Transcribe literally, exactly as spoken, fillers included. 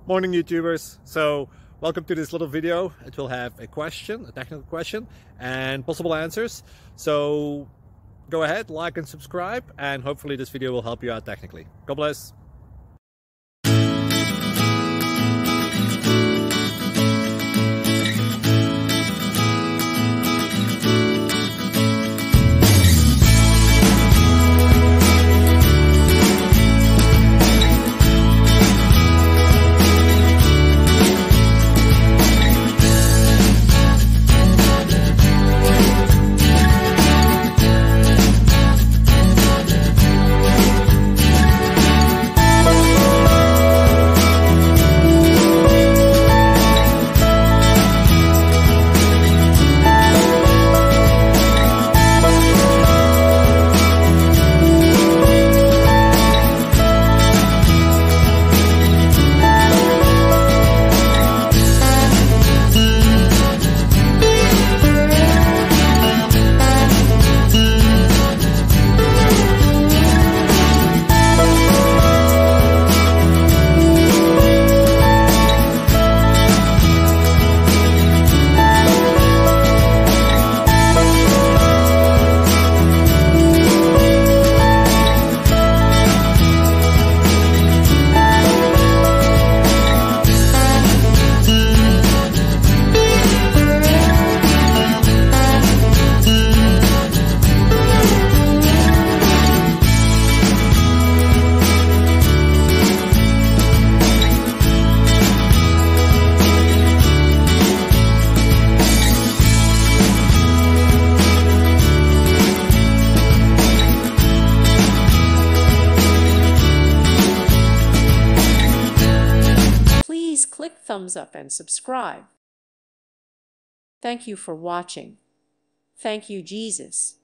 Morning YouTubers. So welcome to this little video. It will have a question, a technical question, and possible answers. So go ahead, like and subscribe, and hopefully this video will help you out technically. God bless. Please click thumbs up and subscribe. Thank you for watching. Thank you, Jesus.